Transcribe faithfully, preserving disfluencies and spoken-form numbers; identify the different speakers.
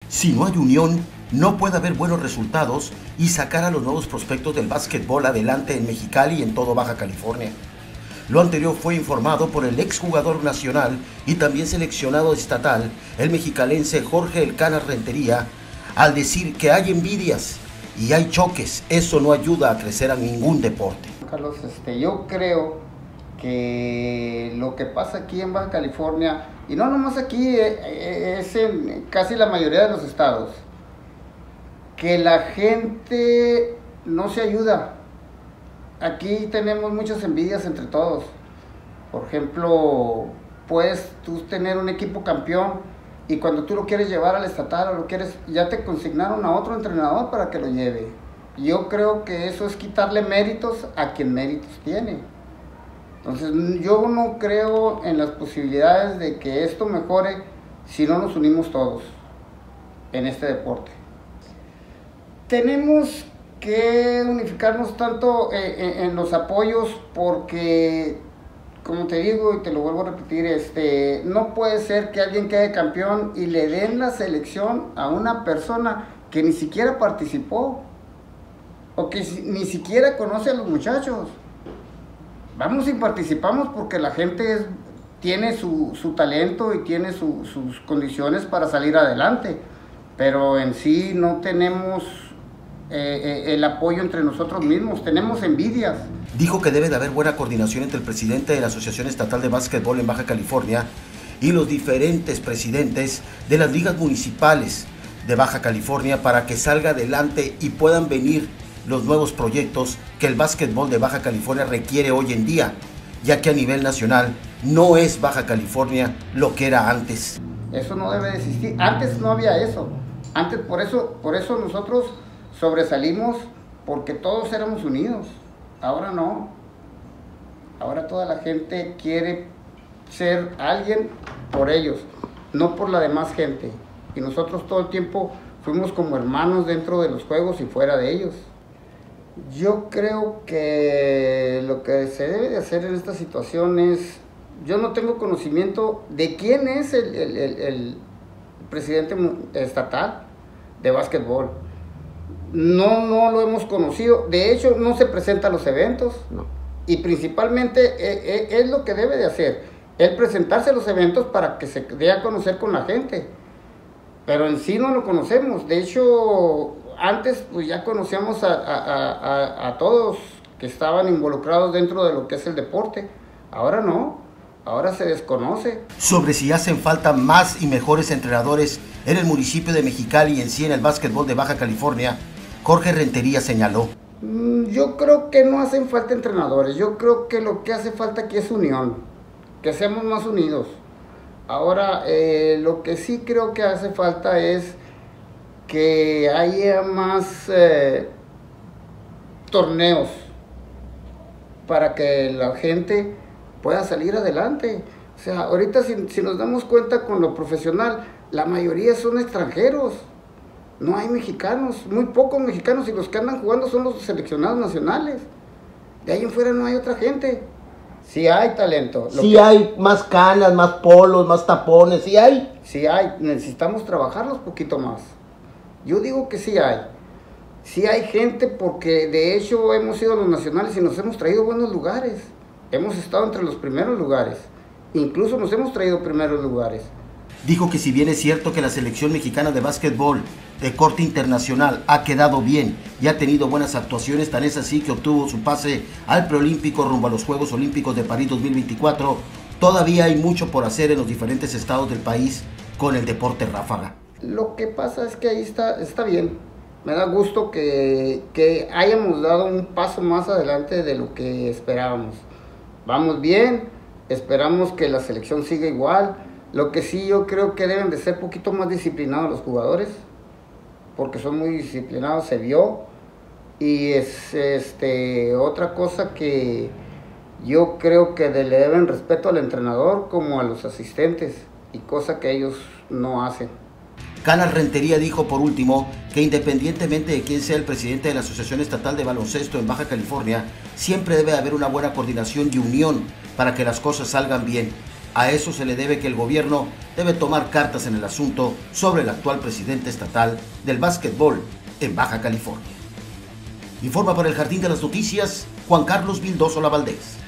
Speaker 1: Si no hay unión, no puede haber buenos resultados y sacar a los nuevos prospectos del básquetbol adelante en Mexicali y en todo Baja California. Lo anterior fue informado por el exjugador nacional y también seleccionado estatal, el mexicalense Jorge El Canas Rentería, al decir que hay envidias y hay choques. Eso no ayuda a crecer a ningún deporte.
Speaker 2: Carlos, este, yo creo que lo que pasa aquí en Baja California, y no nomás aquí, es en casi la mayoría de los estados, que la gente no se ayuda. Aquí tenemos muchas envidias entre todos. Por ejemplo, puedes tú tener un equipo campeón y cuando tú lo quieres llevar al estatal o lo quieres, ya te consignaron a otro entrenador para que lo lleve. Yo creo que eso es quitarle méritos a quien méritos tiene. Entonces yo no creo en las posibilidades de que esto mejore si no nos unimos todos en este deporte. Tenemos que unificarnos tanto en, en los apoyos porque, como te digo y te lo vuelvo a repetir, este, no puede ser que alguien quede campeón y le den la selección a una persona que ni siquiera participó o que ni siquiera conoce a los muchachos. Vamos y participamos porque la gente es, tiene su, su talento y tiene su, sus condiciones para salir adelante, pero en sí no tenemos eh, eh, el apoyo entre nosotros mismos, tenemos envidias.
Speaker 1: Dijo que debe de haber buena coordinación entre el presidente de la Asociación Estatal de Básquetbol en Baja California y los diferentes presidentes de las ligas municipales de Baja California para que salga adelante y puedan venir los nuevos proyectos que el básquetbol de Baja California requiere hoy en día, ya que a nivel nacional no es Baja California lo que era antes.
Speaker 2: Eso no debe de existir. Antes no había eso. Antes por eso, por eso nosotros sobresalimos, porque todos éramos unidos. Ahora no. Ahora toda la gente quiere ser alguien por ellos, no por la demás gente. Y nosotros todo el tiempo fuimos como hermanos dentro de los juegos y fuera de ellos. Yo creo que lo que se debe de hacer en esta situación es, yo no tengo conocimiento de quién es el, el, el, el presidente estatal de básquetbol. No, no lo hemos conocido. De hecho, no se presenta a los eventos. No. Y principalmente es, es lo que debe de hacer, el presentarse a los eventos para que se dé a conocer con la gente. Pero en sí no lo conocemos. De hecho, antes pues ya conocíamos a, a, a, a todos que estaban involucrados dentro de lo que es el deporte. Ahora no, ahora se desconoce.
Speaker 1: Sobre si hacen falta más y mejores entrenadores en el municipio de Mexicali y en sí en el básquetbol de Baja California, Jorge Rentería señaló.
Speaker 2: Yo creo que no hacen falta entrenadores, yo creo que lo que hace falta aquí es unión, que seamos más unidos. Ahora, eh, lo que sí creo que hace falta es que haya más eh, torneos para que la gente pueda salir adelante. O sea, ahorita si, si nos damos cuenta con lo profesional, la mayoría son extranjeros, no hay mexicanos, muy pocos mexicanos, y los que andan jugando son los seleccionados nacionales. De ahí en fuera no hay otra gente. Sí hay talento.
Speaker 3: Sí que... hay más canas, más polos, más tapones, sí hay.
Speaker 2: Sí hay, necesitamos trabajarlos un poquito más. Yo digo que sí hay. Sí hay gente porque de hecho hemos ido a los nacionales y nos hemos traído buenos lugares. Hemos estado entre los primeros lugares. Incluso nos hemos traído primeros lugares.
Speaker 1: Dijo que si bien es cierto que la selección mexicana de básquetbol de corte internacional ha quedado bien y ha tenido buenas actuaciones, tan es así que obtuvo su pase al preolímpico rumbo a los Juegos Olímpicos de París dos mil veinticuatro, todavía hay mucho por hacer en los diferentes estados del país con el deporte ráfaga.
Speaker 2: Lo que pasa es que ahí está, está bien. Me da gusto que, que hayamos dado un paso más adelante de lo que esperábamos. Vamos bien, esperamos que la selección siga igual. Lo que sí yo creo que deben de ser un poquito más disciplinados los jugadores, porque son muy disciplinados, se vio. Y es este, otra cosa que yo creo que le deben respeto al entrenador como a los asistentes, y cosa que ellos no hacen.
Speaker 1: Canas Rentería dijo por último que independientemente de quién sea el presidente de la Asociación Estatal de Baloncesto en Baja California, siempre debe haber una buena coordinación y unión para que las cosas salgan bien. A eso se le debe que el gobierno debe tomar cartas en el asunto sobre el actual presidente estatal del básquetbol en Baja California. Informa para el Jardín de las Noticias, Juan Carlos Vildoso Lavaldez.